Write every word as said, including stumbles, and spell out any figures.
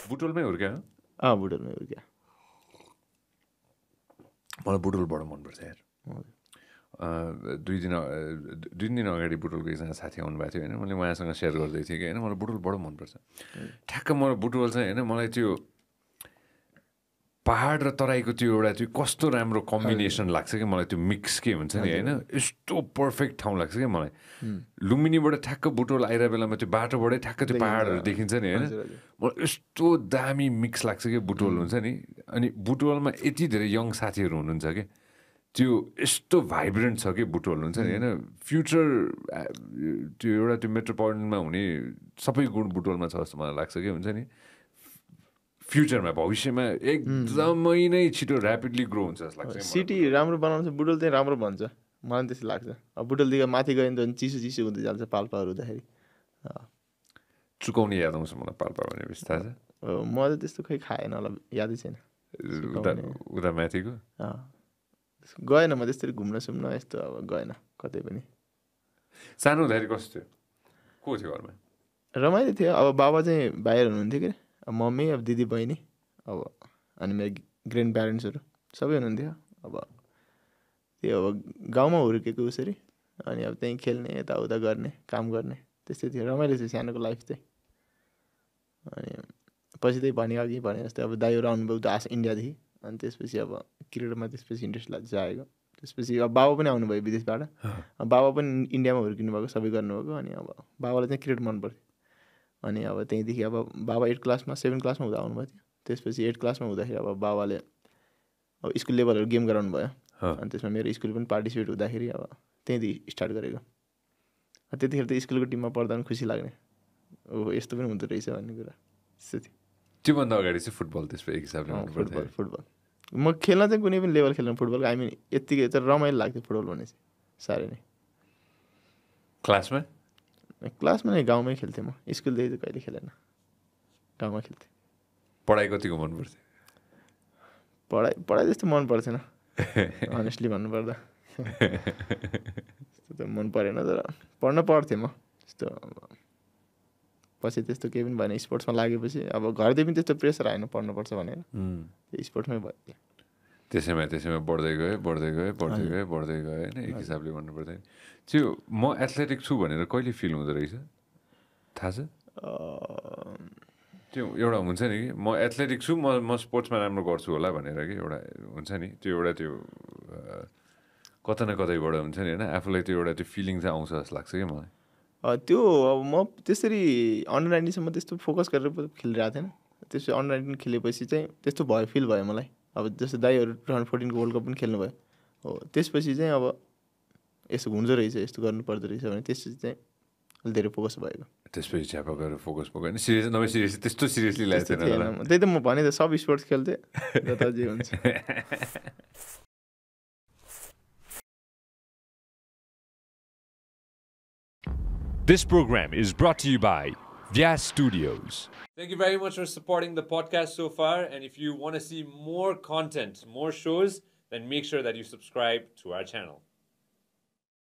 बुटोलमै हुर्क्या अँ बुटोलमै हुर्क्या मलाई बुटोल बडो मनपर्छ यार दुई दिन दुई दिन अगाडि बुटोलको एकजना साथी आउनुभएको थियो होइन मैले उहाँसँग सेयर गर्दै थिएँ कि होइन मलाई बुटोल बडो मनपर्छ ठ्याक्क मलाई बुटोल चाहिँ होइन मलाई त्यो पहाड र तराईको त्यो एउटा त्यो कस्तो राम्रो कम्बिनेसन लाग्छ कि मलाई त्यो मिक्स के हुन्छ नि होइन यस्तो पर्फेक्ट ठाउँ लाग्छ क्या मलाई लुम्बिनीबाट ठ्याक्क बुटोल आइरहेको बेलामा त्यो बाटोबाटै ठ्याक्क त्यो पहाडहरू देखिन्छ नि होइन मलाई यस्तो दामी मिक्स लाग्छ कि बुटोल हुन्छ नि अनि बुटोलमा यति धेरै यङ साथीहरू हुनुहुन्छ कि त्यो यस्तो भाइब्रेन्ट छ कि बुटोल हुन्छ नि होइन फ्युचर त्यो एउटा त्यो मेट्रोपोलिटनमा हुने सबै गुण बुटोलमा छ जस्तो मलाई लाग्छ कि हुन्छ नि फ्युचरमा भविष्यमा एकदमै नै छिटो ऱ्यापिडली ग्रो हुन्छ जस्तो लाग्छ सिटी राम्रो बनाउँछ बुटोल चाहिँ राम्रो भन्छ मलाई त्यस्तो लाग्छ अब बुटोलदेखि माथि गयो भने त चिसो चिसो हुँदै जान्छ पाल्पाहरू हुँदाखेरि चुकाउने याद आउँछ मलाई पाल्पा भने बिस्तार म त त्यस्तो खै खाएन होला यादै छैन उता माथिको गएन म त्यसरी घुम्न सुम्न यस्तो अब गएन कतै पनि सानो हुँदाखेरि कस्तो थियो को थियो घरमा रमाइलो थियो अब बाबा चाहिँ बाहिर हुनुहुन्थ्यो कि अब मम्मी अब दिदी बहिनी अब अनि मेरो ग्रान्ड प्यारेन्ट्सहरू सबै हुनुहुन्थ्यो अब त्यो अब गाउँमा हुर्केको उसरी अनि अब त्यहीँ खेल्ने यताउता गर्ने काम गर्ने त्यस्तै थियो रमाइलो थियो सानोको लाइफ चाहिँ अनि पछि त्यही भने अघि भने जस्तै अब दाइहरू आउनुभयो उता आस इन्डियादेखि अनि त्यसपछि अब क्रिकेटमा त्यसपछि इन्ट्रेस्ट जागेको त्यसपछि अब बाबा पनि आउनुभयो विदेशबाट बाबा पनि इन्डियामा हुर्किनु भएको सबै गर्नुभएको अनि अब बाबालाई चाहिँ क्रिकेट मन पर्थ्यो अनि अब त्यहीँदेखि अब बाबा एट क्लासमा सेभेन क्लासमा हुँदा आउनुभएको थियो त्यसपछि एट क्लासमा हुँदाखेरि अब बाबाले अब स्कुल लेभलहरू गेम गराउनु भयो अनि त्यसमा मेरो स्कुल पनि पार्टिसिपेट हुँदाखेरि अब त्यहीँदेखि स्टार्ट गरेको त्यतिखेर त स्कुलको टिममा पढ्दा पनि खुसी लाग्ने ओ यस्तो पनि हुँदो रहेछ भन्ने कुरा त्यस्तो थियो त्योभन्दा अगाडि चाहिँ फुटबल त्यसको एक हिसाबले फुटबल फुटबल म खेल्न चाहिँ कुनै पनि लेभल खेल्नु फुटबलको आई मिन यत्तिकै चाहिँ रमाइलो लाग्थ्यो फुटबल भने चाहिँ साह्रै नै क्लासमा क्लासमा नै गाउँमै खेल्थेँ म स्कुलदेखि त कहिले खेलेन गाउँमा खेल्थेँ पढाइ कतिको मन पर्थ्यो पढाइ पढाइ त्यस्तो मन पर्थेन अनेस्टली भन्नुपर्दा त्यस्तो त मन परेन तर पढ्न पढ्थेँ म त्यस्तो पछि त्यस्तो केही पनि भएन स्पोर्ट्समा लागेपछि अब घरदेखि पनि त्यस्तो प्रेसर आएन पढ्नुपर्छ भनेर त्यो स्पोर्ट्समै भयो त्यसैमा त्यसैमा बढ्दै गयो बढ्दै गयो बढ्दै गयो बढ्दै गयो होइन एक हिसाबले भन्नुपर्दैन त्यो म एथलेटिक छु भनेर कहिले फिल हुँदो रहेछ थाहा छ त्यो एउटा हुन्छ नि कि म एथलेटिक छु म म स्पोर्ट्समा राम्रो गर्छु होला भनेर कि एउटा हुन्छ नि त्यो एउटा त्यो कता न कतैबाट हुन्छ नि होइन आफूलाई त्यो एउटा त्यो फिलिङ चाहिँ आउँछ जस्तो लाग्छ कि मलाई त्यो अब म त्यसरी अन्डर नाइन्टिनसम्म त्यस्तो फोकस गरेर खेलिरहेको थिएन त्यसपछि अन्डर नाइन्टिन खेलेपछि चाहिँ त्यस्तो भयो फिल भयो मलाई अब जस्तो दाइहरू टु थाउजन्ड फोर्टिनको वर्ल्ड कप पनि खेल्नुभयो हो त्यसपछि चाहिँ अब यस्तो हुँदो रहेछ यस्तो गर्नु पर्दो रहेछ भने त्यसपछि चाहिँ अलिक धेरै फोकस भएको त्यसपछि छ्यापा गरेर फोकस भएको होइन सिरियस नभए सिरियस त्यस्तो सिरियसली लागेको थिएन त्यही त म भने त सब स्पोर्ट्स खेल्थेँ जता जे हुन्छ This program is brought to you by Vyas Studios. Thank you very much for supporting the podcast so far. And if you want to see more content, more shows, then make sure that you subscribe to our channel.